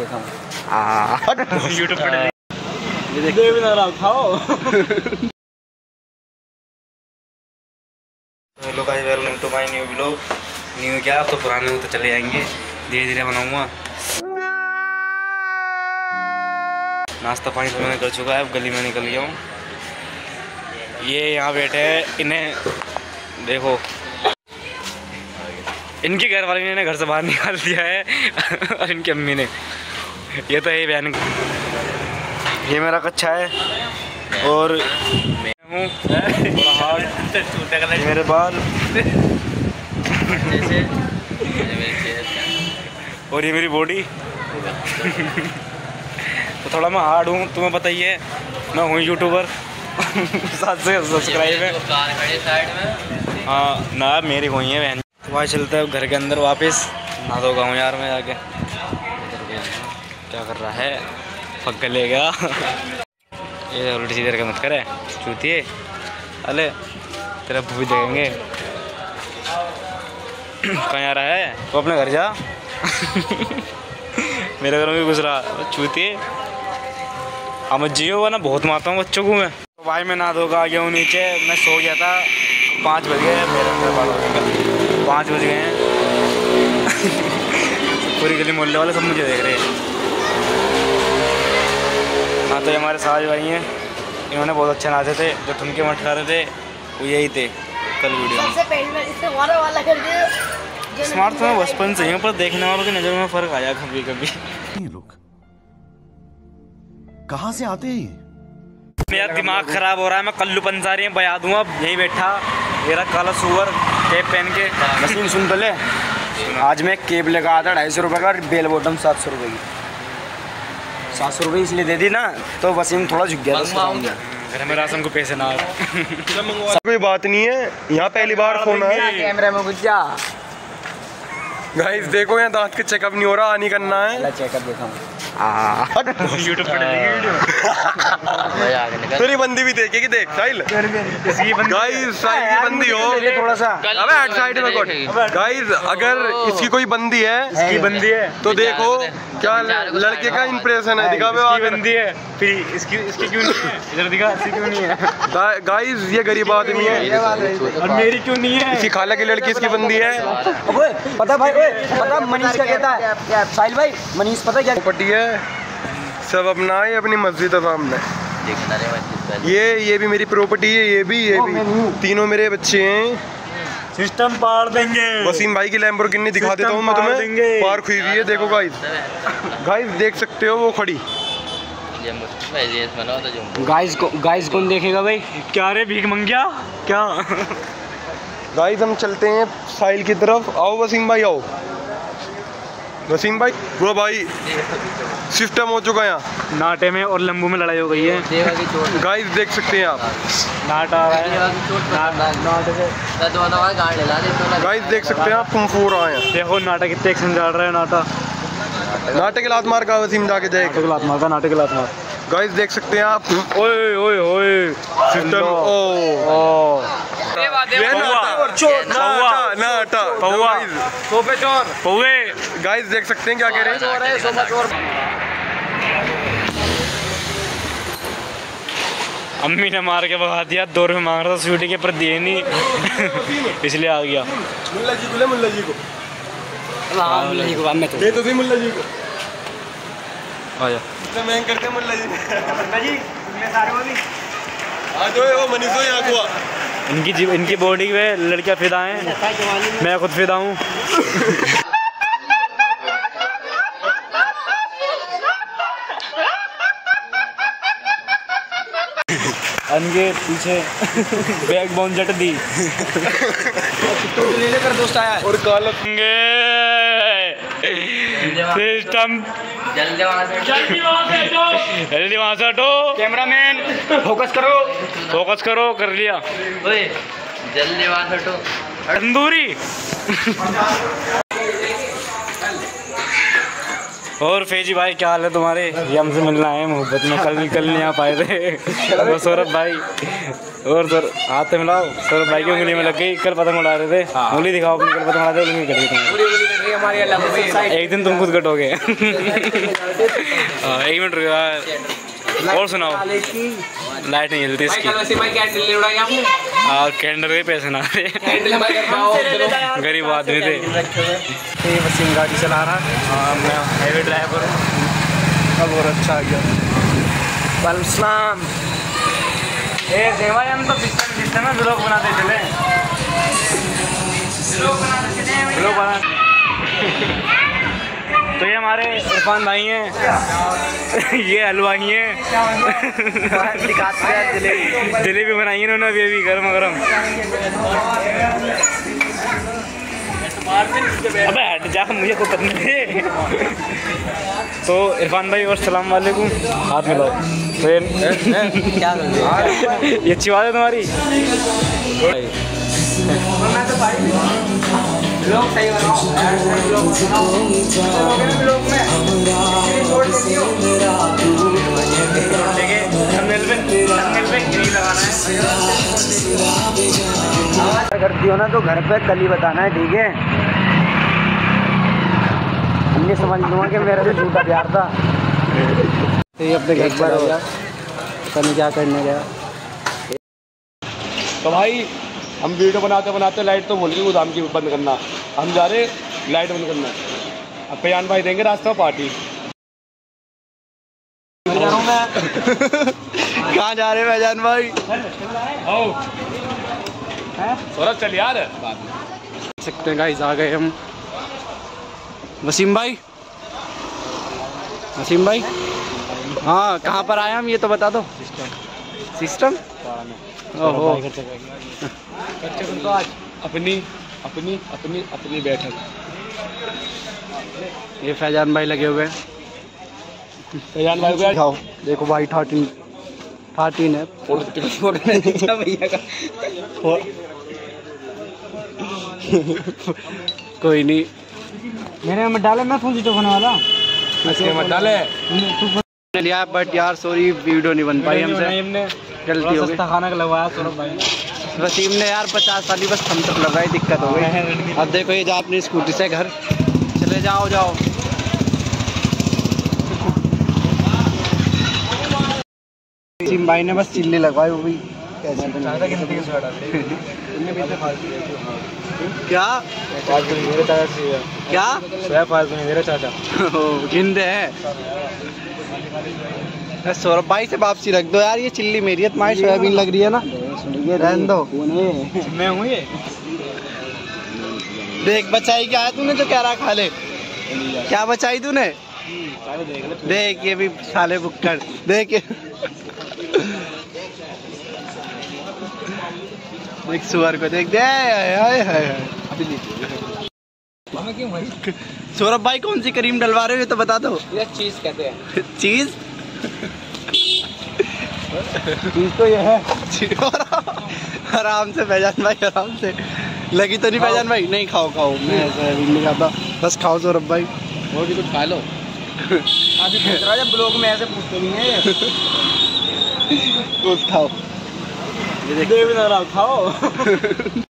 देखा हूँ। यूट्यूब पर खाओ। Hello guys, welcome to my new vlog. New क्या, तो पुराने हो तो चले जाएंगे, धीरे धीरे बनाऊंगा। नाश्ता पानी तो मैंने कर चुका है, अब गली में निकल गया हूँ। ये यहाँ बैठे हैं, इन्हें देखो, इनके घर वाले ने इन्हें घर से बाहर निकाल दिया है और इनकी अम्मी ने। ये तो ये बहन, ये मेरा कच्चा है और मैं हूँ थोड़ा हार्ड, मेरे बाल और ये मेरी बॉडी। तो थोड़ा मैं हार्ड हूँ, तुम्हें बताइए। मैं हूँ यूट्यूबर 7 से सब्सक्राइब है। हाँ ना, मेरी हुई है बहन। तो वहाँ चलते हैं घर के अंदर वापस। नहा धो गाँव यार मैं जाके। क्या कर रहा है, पक्का ले गया। ये उल्टी सीधे करके मत करे चूतिए। अले तेरा भी देखेंगे। कहाँ जा रहा है वो, अपने घर जा। मेरे घर में भी घुस रहा चूतिए। अब जियो ना, बहुत मारता हूँ बच्चों को मैं। तो भाई मैं नहा धोगा आ गया हूँ नीचे। मैं सो गया था, 5 बज गए। मेरे 5 बज गए हैं। पूरी गली मोहल्ले वाले सब मुझे देख रहे हैं। हाँ तो ये हमारे साज भाई हैं, इन्होंने बहुत अच्छे नाचे थे। जो ठुमके मटका रहे थे वो यही थे कल वीडियो में। स्मार्ट तो मैं बचपन से ही हूँ, पर देखने वालों की नज़र में फ़र्क आया कभी कभी। ये लोग कहाँ से आते हैं? मेरा दिमाग ख़राब हो रहा है। मैं कल्लू पंसारी में बजा दूँगा। यहीं बैठा मेरा काला सुअर कैप पहन के। वसीम सुन तो ले, आज मैं केब लेकर आया था 250 रुपये का, और बेल बॉटम 700 रुपये की। 700 रुपये इसलिए दे दी ना, तो वसीम थोड़ा झुक गया था। घर में राशन को पैसे ना कोई बात नहीं है, यहाँ पहली बार फोन आया। कैमरे में घुस जा। गाइस देखो, यहाँ दांत के चेकअप नहीं हो रहा, नहीं करना है। चेकअप देखा हूँ। यूट्यूब पर वीडियो। तेरी बंदी भी देखेगी, देख साहिल। गाइस साहिल की बंदी हो, थोड़ा सा अबे हट साइड में कोट। गाइस अगर इसकी कोई बंदी है, इसकी बंदी है तो देखो क्या लड़के का इंप्रेशन है, दिखा में बंदी है। फिर इसकी क्यों नहीं है, इधर दिखा, इसकी क्यों नहीं है। गाइस ये गरीब आदमी है, और मेरी क्यों नहीं है। इसकी खाला की लड़की इसकी बंदी है। पता भाई, पता मनीष क्या कहता है साहिल भाई, मनीष पता क्या प्रॉपर्टी है, सब अपना है, अपनी मस्जिद है सामने। ये भी मेरी प्रॉपर्टी है, ये भी तीनों मेरे बच्चे हैं। सिस्टम पार देंगे। वसीम भाई की लैम्बोर्गिनी दिखा देता हूँ मैं तुम्हें, पार्क हुई हुई है। देखो गाइस, देख सकते हो वो खड़ी। गाइस कौन देखेगा भाई? क्या रे भीख मंगिया क्या। गाइस हम चलते हैं साहिल की तरफ। आओ वसीम भाई, आओ वसीम भाई। वो भाई सिस्टम हो चुका है यहाँ। नाटे में और लंबू में लड़ाई हो गई है। गाइस देख सकते हैं आप, नाट आ रहा है। गाइस देख सकते हैं आप, कुंफू हो रहा है। देखो नाटक कितने एक्शन चल रहा है। नाटक लात मार का वसीम जाके जाएगा। नाटक लात मार। गाइस देख सकते हैं आप, ओए ओए ओए सिस्टम। गाइस देख सकते हैं क्या कह रहे हैं। अम्मी ने मार के भगा दिया। 2 रुपये मांग रहा था स्वीटी के, पर दिए नहीं। इसलिए आ गया। मुल्ला जी को ले, मुल्ला जी को। मुल्ला जी को मैं तो दे तो सी मुल्ला जी को। आजा इतना महंग करते हैं मुल्ला जी। मुल्ला जी मैं सारे वाली आ जाओ, वो मनीषो यहाँ को। इनकी बॉडी में लड़कियां फिदा हैं, मैं खुद फिदा हूँ। इनके पीछे बैक बोन जट दी। लेकर दोस्त आया है। और काला सिस्टम जल्दी वहाँ से हटो। कैमरामैन फोकस करो। कर लिया। ओए जल्दी वहाँ से हटो। तंदूरी। और फैजी भाई क्या हाल है तुम्हारे? ये हमसे मिलना है मोहब्बत में, कल नहीं आ पाए थे। वो सौरभ भाई और सर हाथ मिलाओ। सौरभ भाई की उंगली में लग गई, कल पतंग उड़ा रहे थे। उंगली दिखाओ अपनी, कल पतंग उड़ा रहे, उंगली कट गई। हमारी अलग हुई है। एक दिन तुम खुद कटोगे। एक मिनट रुको और सुनाओ। लाइट नहीं जलती इसकी। कैंडल के पैसे ना थे, गरीब आदमी थे। वसीम गाड़ी चला रहा है। हाँ मैं हाईवे ड्राइवर हूँ। अब और अच्छा आ गया। वालेकुम। देवा हम तो सिस्टम में ब्लॉग बनाते चले। ब्लॉग बना। तो ये हमारे इरफान भाई हैं। ये हलवाई हैं। जलेबी बनाई है उन्होंने अभी गर्म गर्म। अबे हट जा, मुझे को पता नहीं। तो इरफान भाई और सलाम वालेकुम, हाथ मिलाओ। तो ये अच्छी बात है तुम्हारी। अगर दियो ना तो घर पे कल ही बताना है, ठीक है? हमने समझ लूँगा कि मेरा जो झूठा प्यार था। तो ये अपने घर पर हो गया, पता नहीं क्या करने गया। तो भाई हम वीडियो बनाते बनाते लाइट तो भूल गए गोदाम की बंद करना। हम जा रहे लाइट बंद करना। अब पयान भाई देंगे रास्ते में पार्टी। कहाँ जा रहे भाईजान भाई? सौरभ चल यार। सकते हैं गाइस, आ गए हम। वसीम भाई, वसीम भाई, हाँ कहाँ पर आए हम ये तो बता दो। सिस्टम ओहो, अपनी अपनी अपनी अपनी बैठक। ये फैजान भाई लगे हुए हैं। पयान भाई को दिखाओ, देखो भाई 13 है। भैया का कोई नहीं, मेरे में डाले मैं फोन जीतो वाला मत डाले लिया, बट यार सॉरी वीडियो नहीं बन पाई हमसे, गलती हो गई। खाना लगवाया सौरभ भाई। वसीम ने यार 50 साली बस हम तक लगाई, दिक्कत हो गई। अब देखो ये जा अपनी स्कूटी से घर चले जाओ। वसीम भाई ने बस चिल्ली लगवाई, वो भी क्या क्या मेरे चाचा गिंदे है। सौरभ भाई से वापसी रख दो यार, ये चिल्ली मेरी है, तुम्हारी सोयाबीन लग रही है ना, ये रहने दो। मैं हूँ ये। देख बचाई क्या है तूने, जो कह रहा खा ले। क्या बचाई तूने? देख ये भी साले बुक्कड़, देख देख सुअर को देख दे। सौरभ भाई कौन सी क्रीम डलवा रहे हो ये तो बता दो। ये चीज कहते हैं। चीज चीज तो ये है। आराम से फैजान भाई, आराम से। लगी तो नहीं फैजान भाई? नहीं खाओ मैं नहीं खाता, बस खाओ सौरभ भाई। और भी कुछ खा लो। जब ब्लॉग में ऐसे पूछते नहीं है। खाओ, ये देख खाओ।